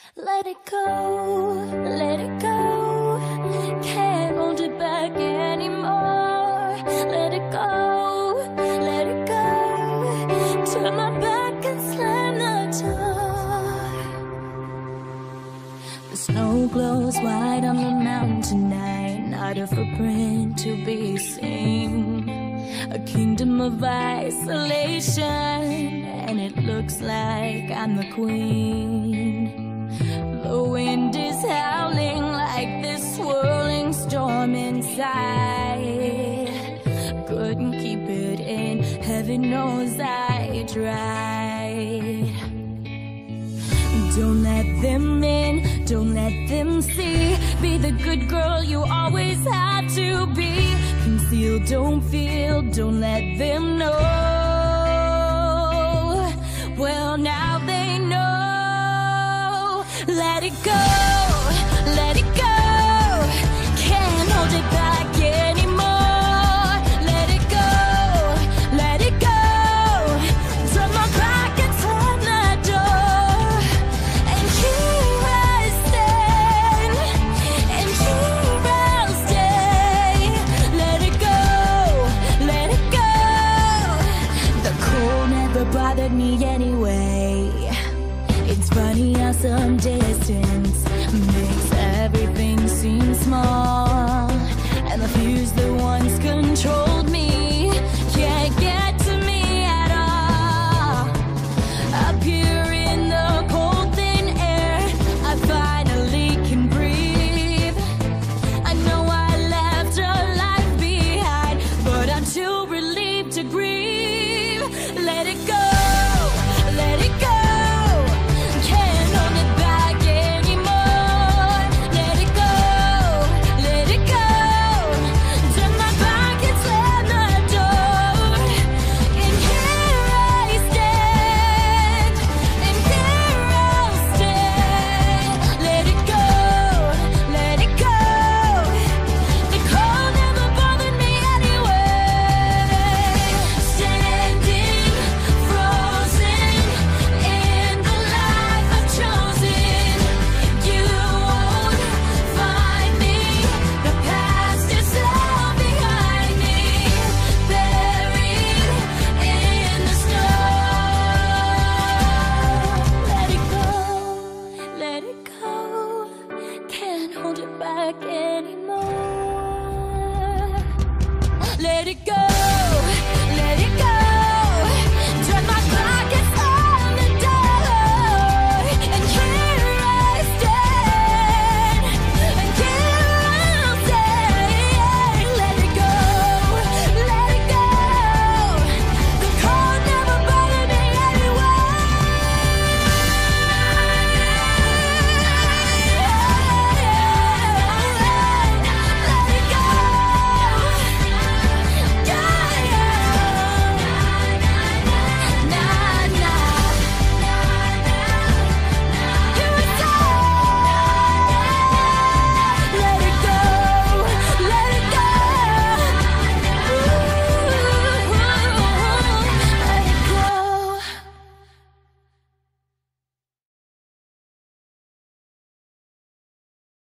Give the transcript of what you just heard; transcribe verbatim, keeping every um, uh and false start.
Let it go, let it go. Can't hold it back anymore. Let it go, let it go. Turn my back and slam the door. The snow glows white on the mountain tonight. Not a footprint to be seen. A kingdom of isolation, and it looks like I'm the queen. The wind is howling like this swirling storm inside. Couldn't keep it in, heaven knows I tried. Don't let them in, don't let them see. Be the good girl you always had to be. Conceal, don't feel, don't let them know. Well, now they know. Let it go, let it go. Can't hold it back anymore. Let it go, let it go. Turn my back and slam the door. And here I stand, and here I'll stay. Let it go, let it go. The cold never bothered me anyway. It's funny how some distance makes everything seem small, and the fears that once controlled me can't get to me at all. Up here in the cold thin air, I finally can breathe. I know I left a life behind, but I'm too relieved to grieve. Let it go, let it go. Hold it back anymore. Let it go.